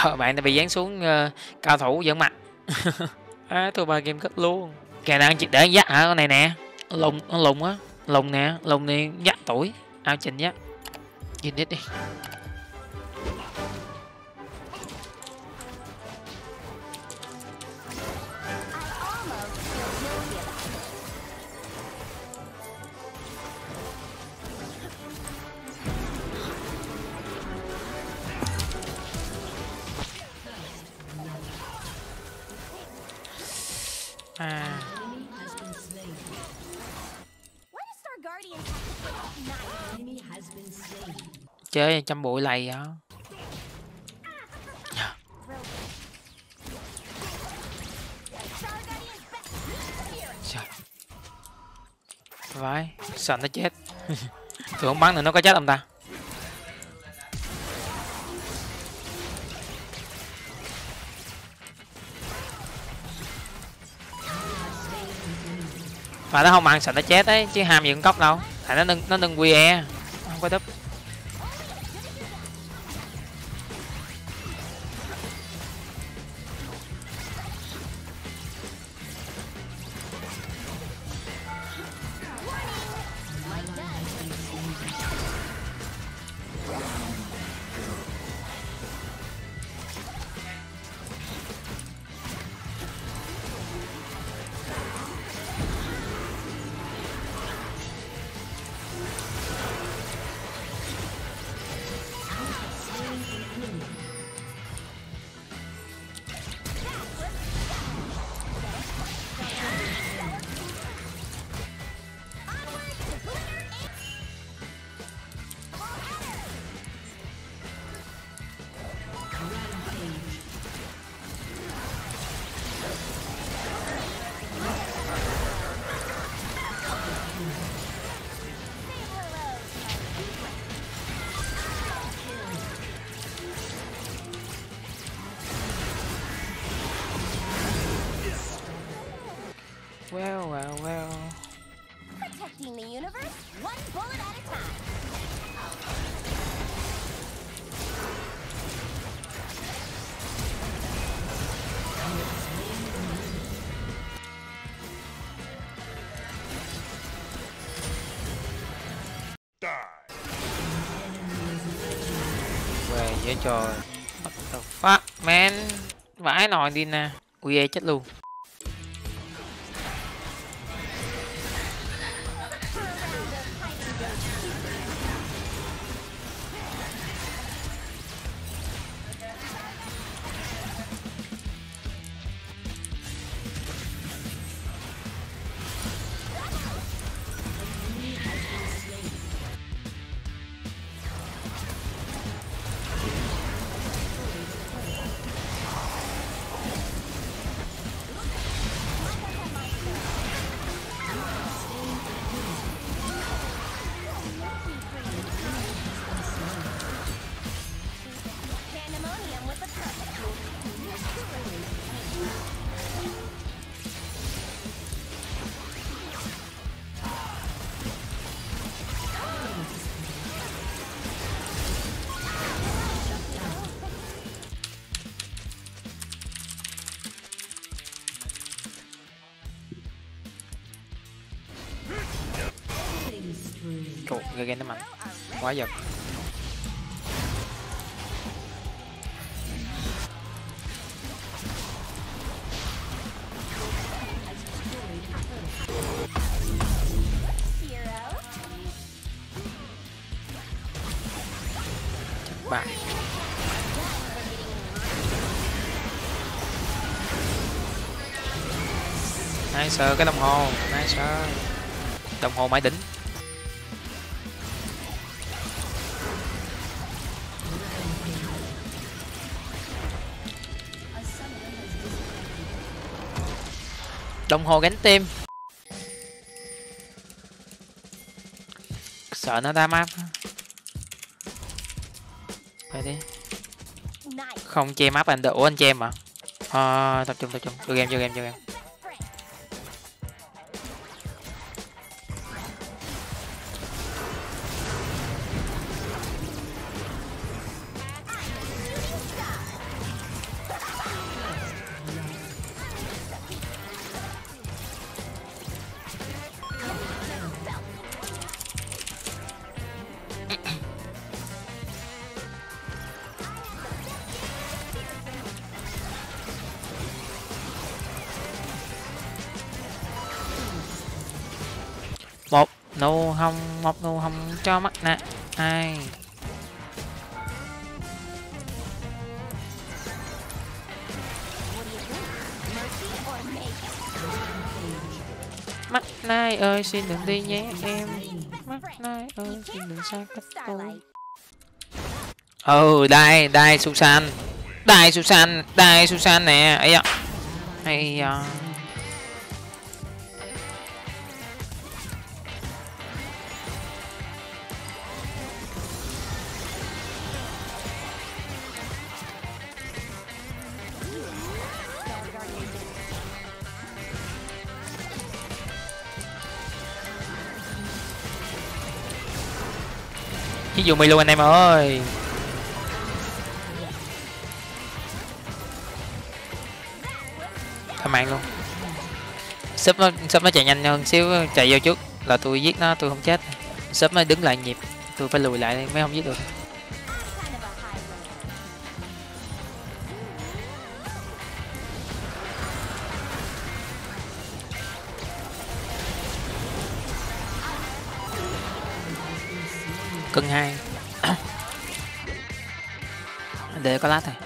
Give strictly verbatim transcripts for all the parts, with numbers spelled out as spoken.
Ờ, bạn đã bị dán xuống uh, cao thủ giỡn mặt. À, tôi ba game cất luôn. Kẻ đang chỉ để dắt hả? Con này nè, lùng con lùng á, lùng nè, lùng này dắt tuổi, ao trình dắt. Nhìn đi đi. À. Chơi trăm bụi lầy hả? Vãi, sợ nó chết. Tôi không bắn nữa nó có chết không ta? Mà nó không ăn sợ nó chết đấy, chứ ham gì cũng cốc đâu. Tại nó nâng nó nâng quy e, không có đúp. Well, well, well. Protecting the universe, one bullet at a time. Về dễ trời. What the fuck, man. Vãi nồi đi nè. Ui e chết luôn. Trời, gây game nó mạnh. Quá giật. Bạn. Nice cái đồng hồ, nice. Đồng hồ mãi đỉnh. Đồng hồ gánh tim. Sợ nó đa map. Phải đi. Không che map anh đỡ. Ủa anh che mà. À, tập trung tập trung. Vô game vô game vô game. Một nụ hồng, một nụ hồng cho mắt nè. Ai mắt nai ơi xin đừng đi nhé em. Mắt nai ơi xin đừng xa cách tôi. Ừ đây đây Susan, đây Susan, đây Susan nè. Ấy da, hay da. Ví dụ mày luôn anh em ơi. Thằng mạng luôn. Súp nó súp nó chạy nhanh hơn xíu, chạy vô trước là tôi giết nó, tôi không chết. Súp nó đứng lại nhịp, tôi phải lùi lại mới không giết được. Cân hai. Để có lát thôi.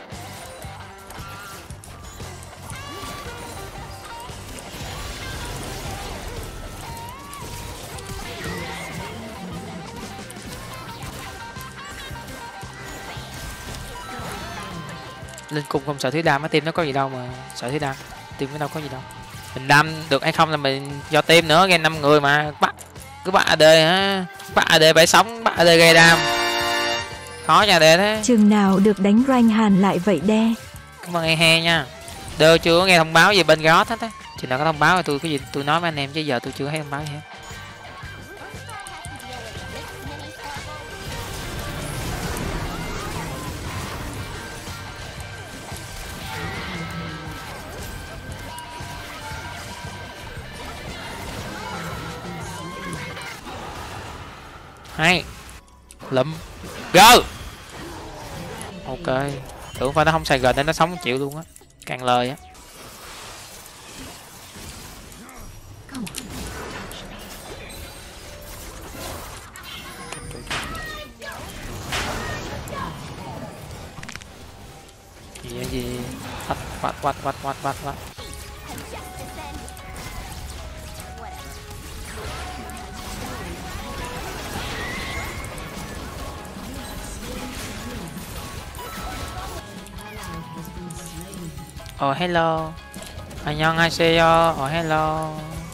Lên cung không sợ thứ đam, á team nó có gì đâu mà sợ thứ đam, team nó đâu có gì đâu. Mình đam được hay không là mình do team nữa, game năm người mà bắt cứ bắt a đê hả, bắt a đê phải sống, bắt a đê gây đam khó nha đê thế. Chừng nào được đánh rank Hàn lại vậy đe. Cảm ơn e he nha. Đơ chưa có nghe thông báo gì bên gót hết á. Chừng nào có thông báo thì tôi cái gì tôi nói với anh em, chứ giờ tôi chưa thấy thông báo gì hết. Hay lụm go. Ok, tưởng phải nó không xài gần nên nó sống chịu luôn á, càng lời á. Gì gì quát quát quát quát quát quát quát. Oh hello, 안녕하세요. Oh hello.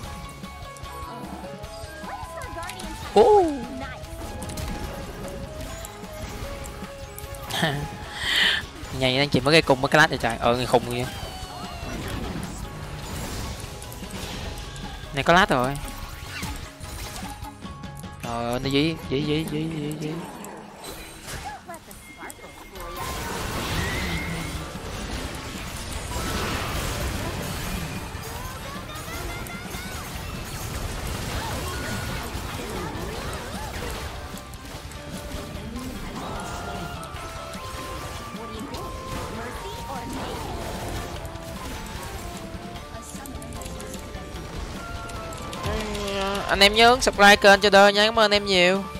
Oh. Nhảy đang chỉ mới gây cùng với cái lát vậy trời. Ờ người khùng vậy. Này có lát rồi. Ờ nó dí dí dí dí dí dí. Anh em nhớ subscribe kênh cho Đơ nha, cảm ơn anh em nhiều.